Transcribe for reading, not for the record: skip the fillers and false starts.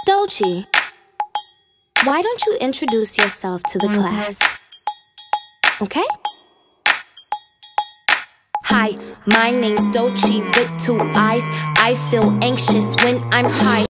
Dolce, why don't you introduce yourself to the class? Okay? Hi, my name's Dolce with two eyes. I feel anxious when I'm high.